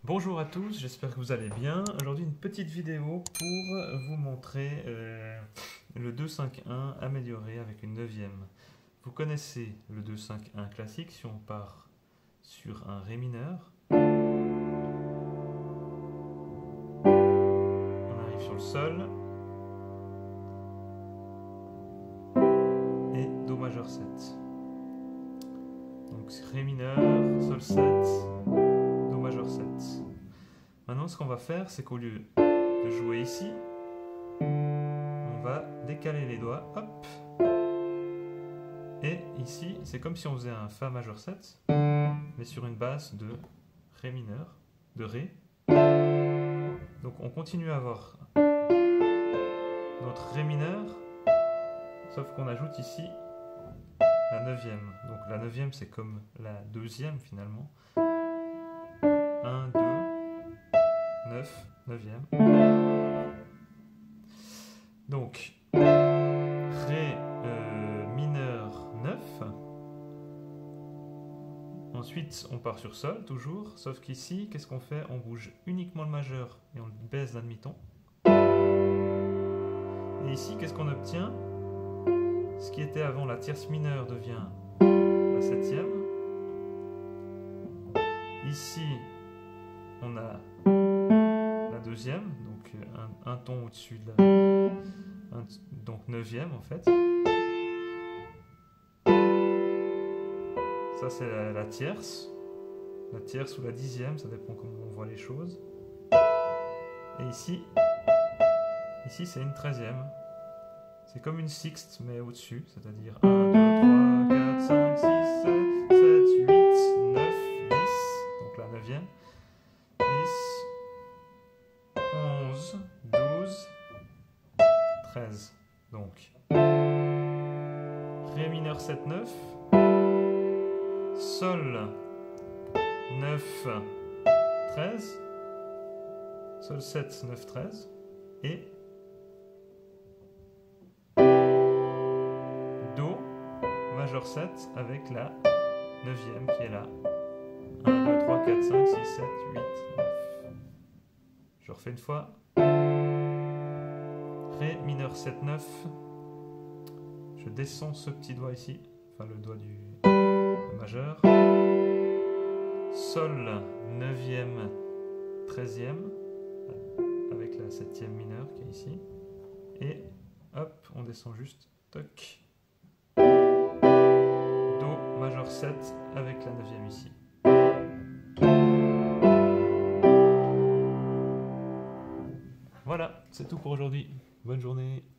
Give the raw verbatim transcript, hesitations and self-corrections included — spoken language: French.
Bonjour à tous, j'espère que vous allez bien. Aujourd'hui une petite vidéo pour vous montrer euh, le deux cinq un amélioré avec une neuvième. Vous connaissez le deux cinq un classique si on part sur un Ré mineur. On arrive sur le Sol et Do majeur sept. Donc Ré mineur, Sol sept, Do majeur sept. Maintenant, ce qu'on va faire, c'est qu'au lieu de jouer ici, on va décaler les doigts, hop. Et ici, c'est comme si on faisait un Fa majeur sept, mais sur une base de Ré mineur, de Ré. Donc on continue à avoir notre Ré mineur, sauf qu'on ajoute ici la neuvième. Donc la neuvième, c'est comme la deuxième finalement. un, deux, neuf, neuvième. Donc, Ré euh, mineur neuf. Ensuite, on part sur Sol, toujours. Sauf qu'ici, qu'est-ce qu'on fait? On bouge uniquement le majeur et on baisse d'un demi-ton. Et ici, qu'est-ce qu'on obtient? Ce qui était avant la tierce mineure devient la septième. Ici, on a la deuxième, donc un, un ton au-dessus de la... Un, donc neuvième en fait. Ça c'est la, la tierce. La tierce ou la dixième, ça dépend comment on voit les choses. Et ici, ici c'est une treizième. C'est comme une sixte mais au-dessus, c'est-à-dire un, deux, trois, quatre, cinq, six, sept, huit, neuf, dix, donc la neuvième. dix, onze, douze, treize. Donc, Ré mineur sept, neuf, Sol neuf, treize, Sol sept, neuf, treize, et Do majeur sept avec la neuvième qui est là. un, deux, trois, quatre, cinq, six, sept, huit, neuf. Je refais une fois. Ré mineur sept, neuf. Je descends ce petit doigt ici, enfin le doigt du le majeur. Sol neuvième, treizième, avec la septième mineure qui est ici. Et hop, on descend juste, toc. Do majeur sept avec la neuvième ici. Voilà, c'est tout pour aujourd'hui. Bonne journée.